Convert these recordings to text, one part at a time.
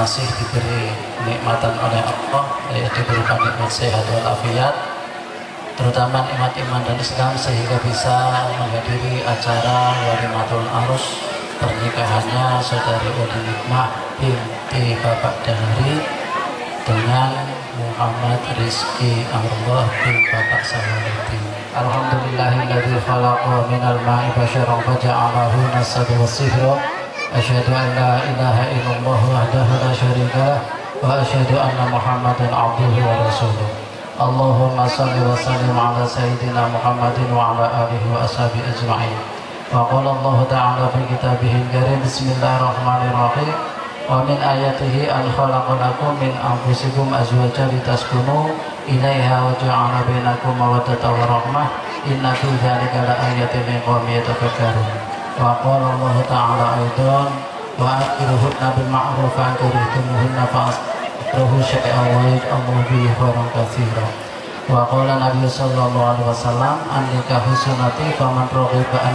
masih diberi nikmatan oleh Allah, diberikan nikmat sehat walafiat, terutama nikmat iman dan Islam, sehingga bisa menghadiri acara walimatul arus pernikahannya saudari Uli Nikmah binti Bapak Dahari dengan Muhammad Rizki Allah bin Bapak Salahuddin. Alhamdulillahilladzi khalaqa minal ma'i basyaran faja'alahu nasaban wa sihra. Asyhadu an la ilaha illallah wahdahu la syarika lah wa asyhadu anna Muhammadan abduhu wa rasuluh. Allahumma shalli wa sallim ala sayyidina Muhammadin wa ala alihi wa ashabihi ajma'in. Wa qala Allah ta'ala fi kitabihil karim, bismillahirrahmanirrahim. Wa min ayatihi an khalaqa lakum min anfusikum azwajan litaskunu ilaiha wa ja'ala bainakum mawaddatan wa rahmah. Inna fi dzalika laayatin liqaumin yatafakkarun. Wa qala Allah ta'ala aidan wa akhiruhunna bil ma'ruf fa ankiruhunna fa'asruhu syai'an wa yaj'alhu bihi khairan katsira. Wa qala Nabi sallallahu alaihi wasallam an-nikahu sunnati faman raghiba an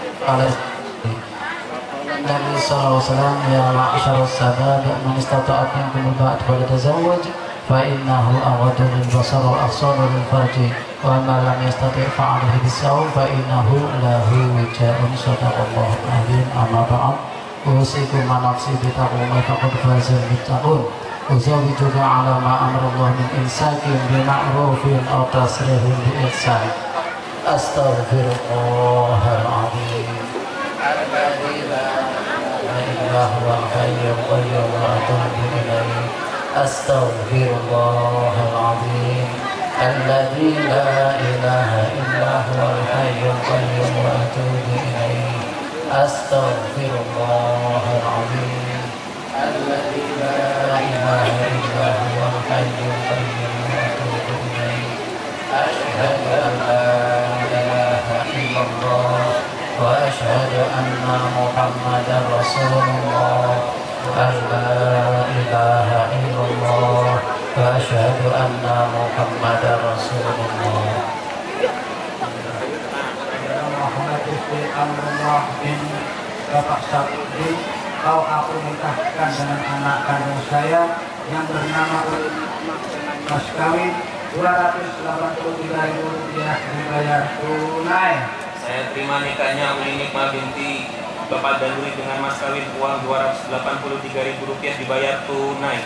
Nabi sallallahu alaihi wasallam ya ma'syarus sabab man istata'at minkum al-ba'd falyatazawwaj fa innahu aghaddu lil basar wa ahsanu lil farji wa man lam yastati' fa 'alaihi bis-sawm fa innahu lahu wija'un. Shadaqallahu al-'azim. Amma ba'd, usikum wa nafsi bi taqwa faqad fazal muttaqun. Uzawijuka 'ala ma amara Allah min imsakin bi ma'rufin aw tasrihun bi ihsan. Astaghfirullahal 'azim alladzi la ilaha illa huwal qayyum wa atubu ilayhi. Astaghfirullahal 'azim alladzi la ilaha illa huwal qayyum wa atubu ilayhi. Astaghfirullahal 'azim alladzi la ilaha illa huwal qayyum wa atubu ilayhi. Asyhadu an la ilaha illallah wa asyhadu anna Muhammadar Rasulullah. La ilaha illallah wa asyhadu anna Muhammadar Rasulullah. Muhammad Rizki Allah bin Bapak Salahuddin, kau aku nikahkan dengan anak kandung saya yang bernama Uli Nikmah dengan mas kawin 283.000 rupiah dibayar tunai. Saya terima nikahnya Uli Nikmah binti Bapak Dahuri dengan mas kawin uang 283.000 rupiah dibayar tunai.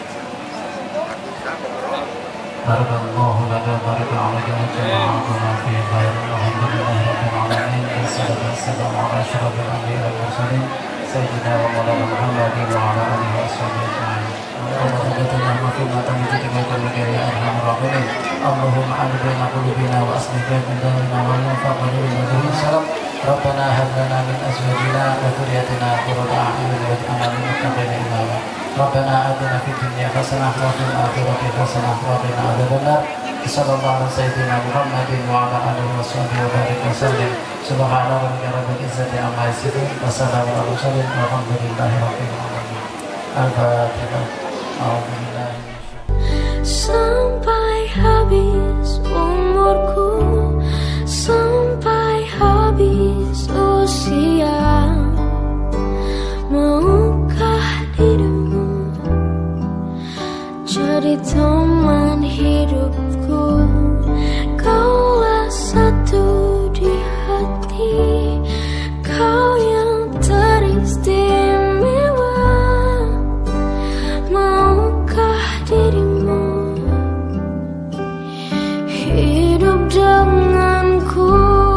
Barakallahu laka baraka alaika wa jama'akuna fi khair. Alhamdulillahi rabbil alamin. Wassalatu wassalamu ala asyrafil anbiya'i wal mursalin sayyidina wa maulana Muhammadin wa ala alihi wa sahbihi ajma'in. Allahumma baghfir lana ma tamjidu bika ya arhamar rahimin. Allahumma alif baina qulubina wa aslih baina wa yanfa'na bihi salam. Rabbana hab lana min azwajina wa dhurriyyatina qurrata a'yun waj'alna lil muttaqina imama. Rabbana atina fid dunya hasanah wa fil akhirati hasanah wa qina adzabannar. Sallallahu ala sayyidina Muhammadin wa ala alihi wa sahbihi wa barik wa sallim. Subhana rabbika rabbil izzati amma yasifun wa salamun alal mursalin walhamdulillahi rabbil alamin. Al-Fatihah. A'udzubillahi sampai habis umurku, sampai habis usia, maukah dirimu jadi teman hidupku? Kaulah satu di hati, kau yang teristimewa. Maukah dirimu hidup denganku?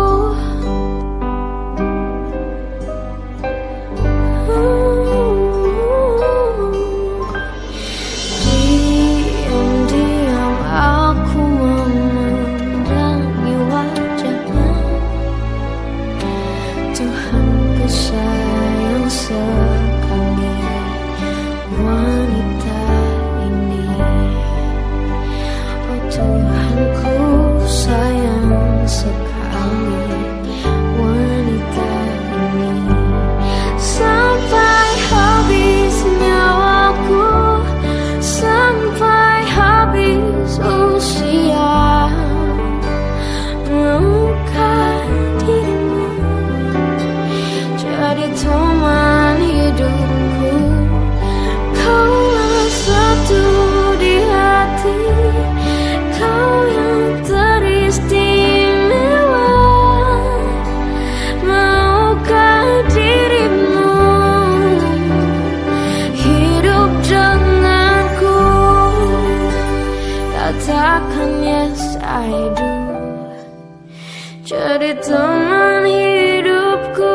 Diam-diam aku memandangi wajahnya. Tuhan ku sayang sekali wanita ini. Oh Tuhan ku sayang sekali wanita ini. Sampai habis nyawaku, sampai habis usia, maukah dirimu jadi teman hidupku? Kau jadi teman hidupku.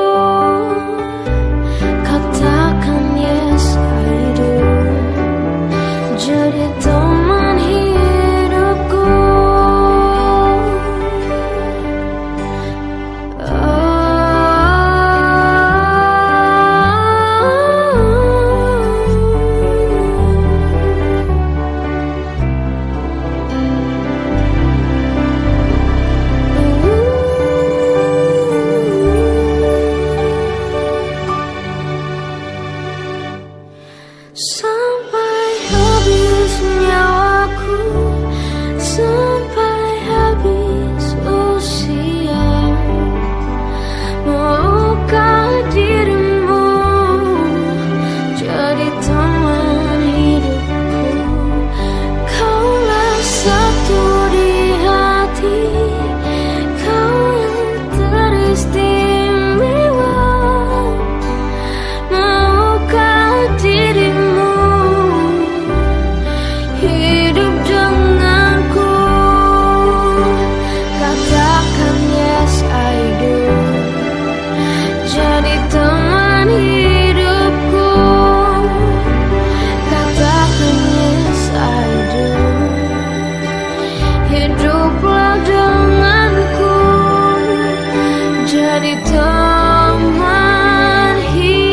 Katakan yes I do, jadi teman hidupku. Sampai habis nyawaku, sampai habis usia, maukah dirimu jadi teman hidupku? Kaulah satu di hati, kau yang teristimewa. Maukah dirimu hidup denganku? Katakan yes I do, jadi teman hidupku. Katakan yes I do, hiduplah denganku, jadi teman hidupku.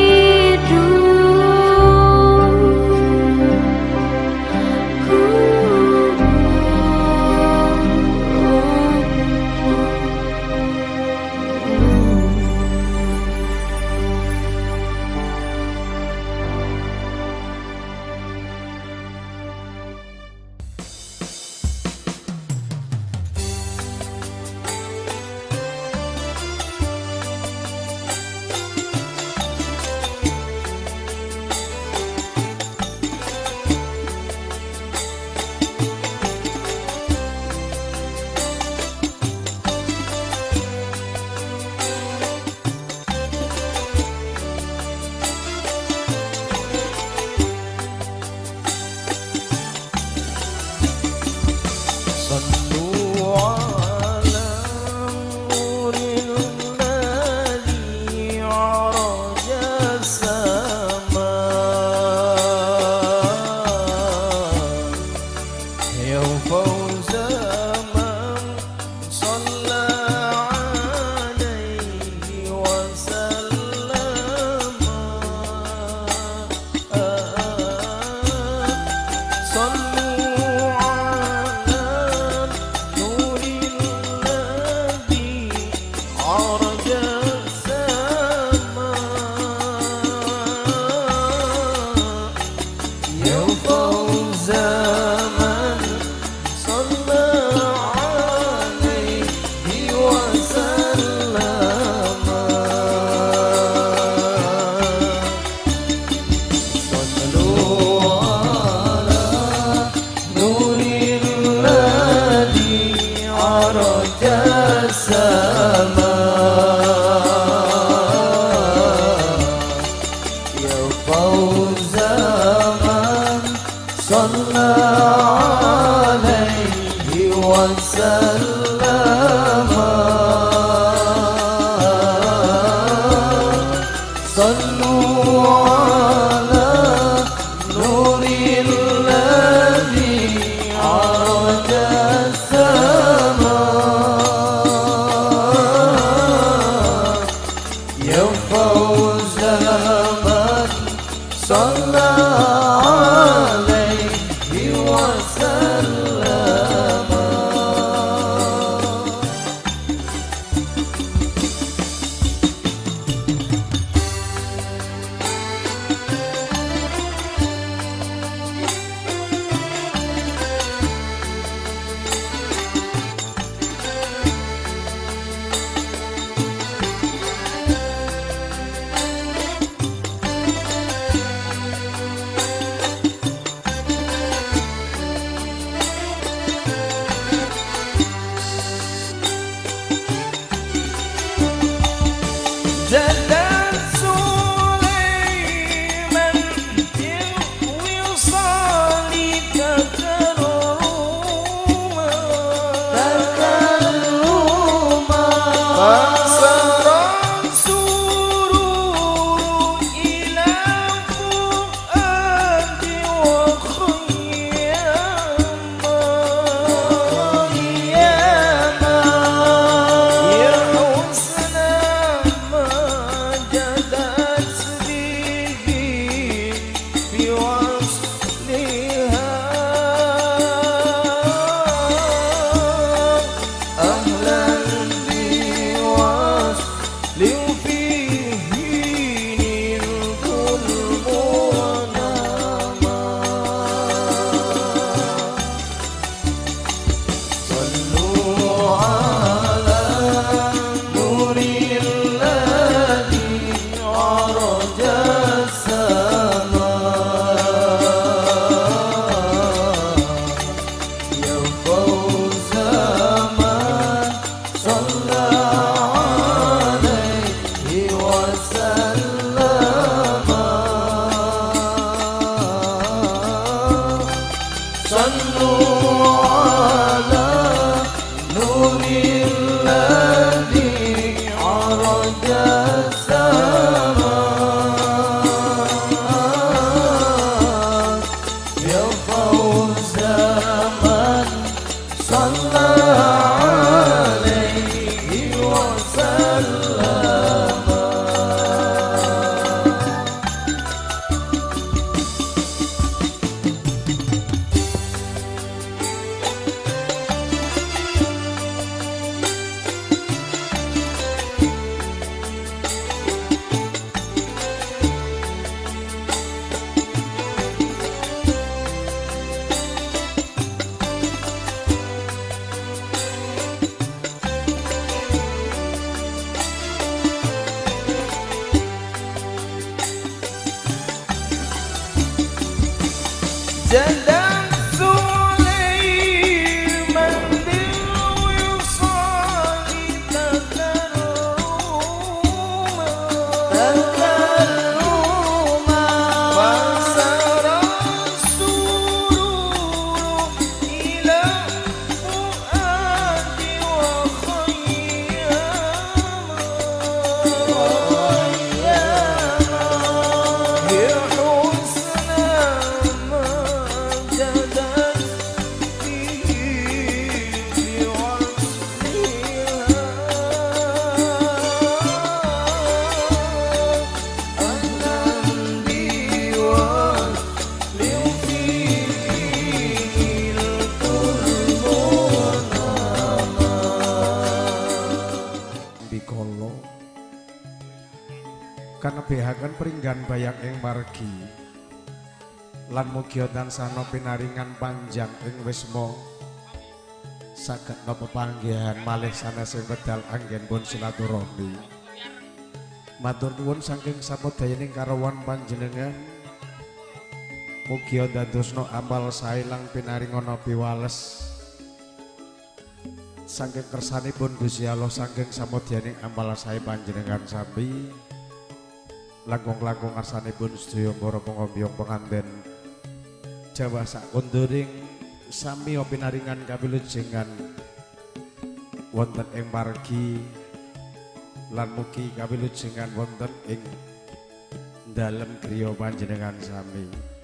Kanebihaken peringgan bayang ing margi lan mugia tansah pinaringan panjang ing wisma saged napa panggihan malih sanesing wedal anggenipun silaturahmi. Matur nuwun saking sapodayaning karawan panjenengan mugia dadosna amal sae lang pinaringana piwales saking kersanipun Gusti Allah saking sapodayaning amal sae panjenengan sami. Langkung-langkung arsanipun sedaya para pangombyong penganten Jawa sak kondoring sami pinaringan kawilujengan wonten ing margi lan mugi kawilujengan wonten ing dalem griya panjenengan sami.